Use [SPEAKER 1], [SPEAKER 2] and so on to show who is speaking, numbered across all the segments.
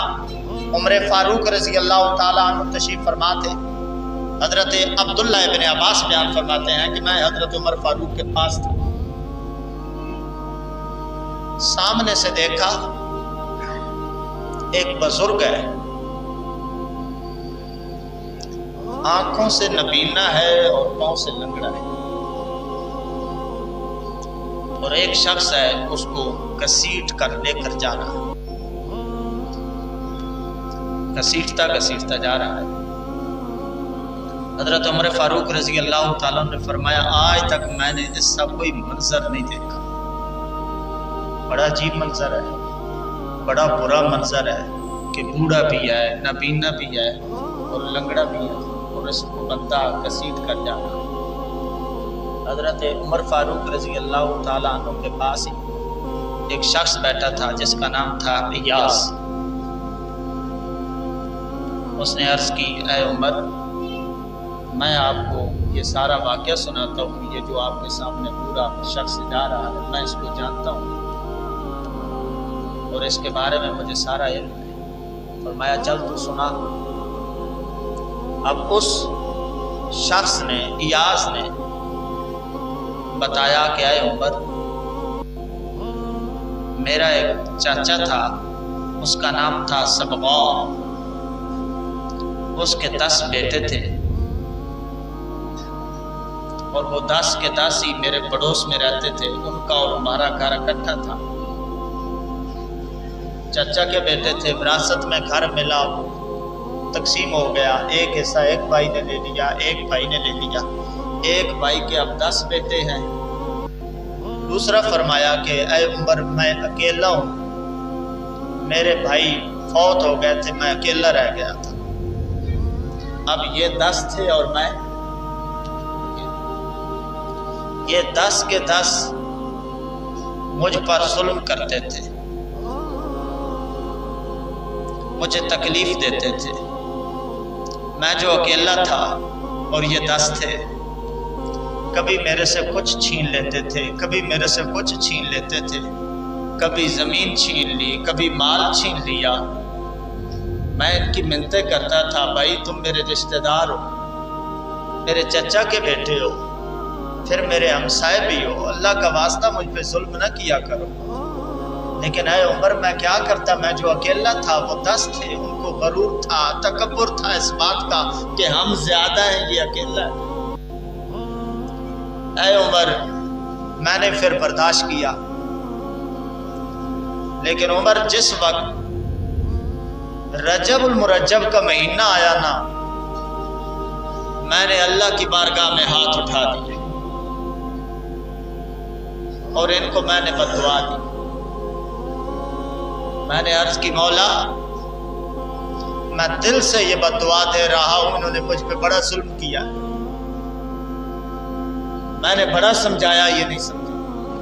[SPEAKER 1] عمر فاروق رضی اللہ تعالیٰ عنہ تشریف فرما تھے۔ حضرت عبداللہ ابن عباس بیان فرماتے ہیں کہ میں حضرت عمر فاروق کے پاس تھا، سامنے سے دیکھا ایک بزرگ ہے، آنکھوں سے نبینا ہے اور پاؤں سے لنگڑا ہے، اور ایک شخص ہے اس کو گھسیٹ کر لے کر جا رہا ہے، گھسیٹتا جا رہا ہے۔ حضرت عمر فاروق رضی اللہ تعالیٰ نے فرمایا آج تک میں نے اس کا کوئی منظر نہیں دیکھا، بڑا عجیب منظر ہے، بڑا برا منظر ہے کہ بوڑھا بھی ہے، نابینا بھی ہے اور لنگڑا بھی ہے، اور اس کو بندہ گھسیٹ کر جا رہا ہے۔ حضرت عمر فاروق رضی اللہ تعالیٰ عنہ کے پاس ہی ایک شخص بیٹھا تھا جس کا نام تھا ایاس۔ اس نے عرض کی اے عمر، میں آپ کو یہ سارا واقعہ سناتا ہوں، یہ جو آپ کے سامنے پورا شخص جا رہا ہے میں اس کو جانتا ہوں اور اس کے بارے میں مجھے سارا علم ہے۔ فرمایا چل تو سنا۔ اب اس شخص نے، ایاس نے بتایا کہ اے عمر، میرا ایک چاچا تھا، اس کا نام تھا سبغا، اس کے 10 بیٹے تھے اور وہ 10 کے 10 ہی میرے پڑوس میں رہتے تھے، ان کا اور ہمارا گھر اکٹھا تھا۔ چچا کے بیٹے تھے، وراثت میں گھر ملا، تقسیم ہو گیا، ایک حصہ ایک بھائی نے لے لیا، ایک بھائی نے لے لیا، ایک بھائی کے اب 10 بیٹے ہیں۔ دوسرا فرمایا کہ اے عمر، میں اکیلا ہوں، میرے بھائی فوت ہو گئے تھے، میں اکیلا رہ گیا تھا، اب یہ 10 تھے اور میں، یہ 10 کے 10 مجھ پر ظلم کرتے تھے، مجھے تکلیف دیتے تھے، میں جو اکیلا تھا اور یہ 10 تھے، کبھی میرے سے کچھ چھین لیتے تھے، کبھی میرے سے کچھ چھین لیتے تھے، کبھی زمین چھین لی، کبھی مال چھین لیا۔ میں ان کی منتیں کرتا تھا، بھائی تم میرے رشتہ دار ہو، میرے چچا کے بیٹے ہو، پھر میرے ہمسائے بھی ہو، اللہ کا واسطہ مجھ پہ ظلم نہ کیا کرو۔ لیکن اے عمر میں کیا کرتا، میں جو اکیلا تھا وہ 10 تھے، ان کو غرور تھا، تکبر تھا اس بات کا کہ ہم زیادہ ہیں، یہ اکیلا ہے۔ اے عمر، میں نے پھر برداشت کیا، لیکن عمر جس وقت رجب المرجب کا مہینہ آیا نا، میں نے اللہ کی بارگاہ میں ہاتھ اٹھا دیے اور ان کو میں نے بد دعا دی۔ میں نے عرض کی مولا، میں دل سے یہ بد دعا دے رہا ہوں، انہوں نے مجھ پہ بڑا ظلم کیا، میں نے بڑا سمجھایا، یہ نہیں سمجھا۔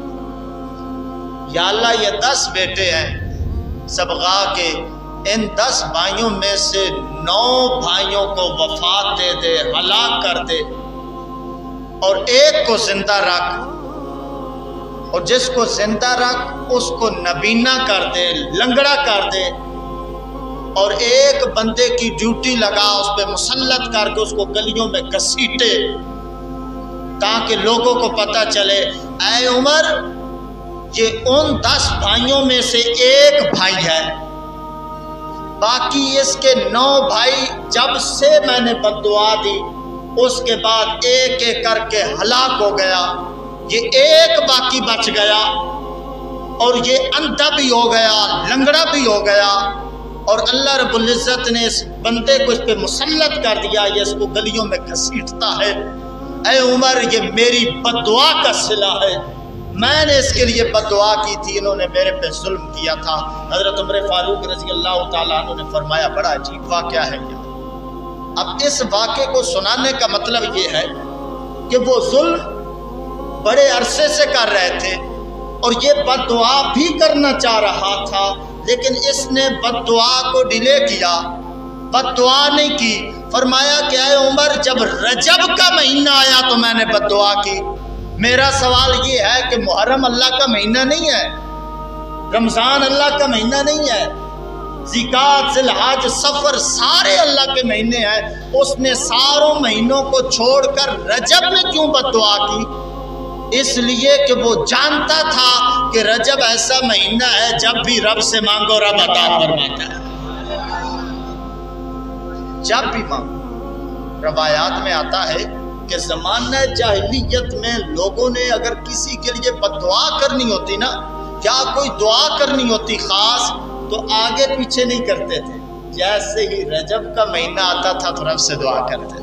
[SPEAKER 1] یا اللہ یہ 10 بیٹے ہیں سبغا کے، ان 10 بھائیوں میں سے 9 بھائیوں کو وفات دے دے، ہلاک کر دے، اور ایک کو زندہ رکھ، اور جس کو زندہ رکھ اس کو نبینا کر دے، لنگڑا کر دے، اور ایک بندے کی ڈیوٹی لگا، اس پہ مسلط کر کے اس کو گلیوں میں گھسیٹے تاکہ لوگوں کو پتہ چلے اے عمر یہ ان 10 بھائیوں میں سے ایک بھائی ہے، باقی اس کے 9 بھائی جب سے میں نے بد دعا دی اس کے بعد ایک ایک کر کے ہلاک ہو گیا، یہ ایک باقی بچ گیا، اور یہ اندھا بھی ہو گیا، لنگڑا بھی ہو گیا، اور اللہ رب العزت نے اس بندے کو اس پہ مسلط کر دیا، یہ اس کو گلیوں میں گھسیٹتا ہے۔ اے عمر یہ میری بد دعا کا صلہ ہے، میں نے اس کے لیے بد دعا کی تھی، انہوں نے میرے پہ ظلم کیا تھا۔ حضرت عمر فاروق رضی اللہ تعالیٰ عنہ نے فرمایا بڑا عجیب واقعہ ہے یہ۔ اب اس واقعے کو سنانے کا مطلب یہ ہے کہ وہ ظلم بڑے عرصے سے کر رہے تھے اور یہ بد دعا بھی کرنا چاہ رہا تھا، لیکن اس نے بد دعا کو ڈیلے کیا، بد دعا نہیں کی۔ فرمایا کہ اے عمر جب رجب کا مہینہ آیا تو میں نے بد دعا کی۔ میرا سوال یہ ہے کہ محرم اللہ کا مہینہ نہیں ہے، رمضان اللہ کا مہینہ نہیں ہے، ذیقعدہ، ذوالحج، سفر سارے اللہ کے مہینے ہیں، اس نے ساروں مہینوں کو چھوڑ کر رجب میں کیوں بد دعا کی؟ اس لیے کہ وہ جانتا تھا کہ رجب ایسا مہینہ ہے جب بھی رب سے مانگو رب عطا فرماتا ہے، جب بھی مانگو۔ روایات میں آتا ہے کہ زمانہ جاہلیت میں لوگوں نے اگر کسی کے لیے بد دعا کرنی ہوتی نا، یا کوئی دعا کرنی ہوتی خاص، تو آگے پیچھے نہیں کرتے تھے، جیسے ہی رجب کا مہینہ آتا تھا تو رب سے دعا کرتے تھے۔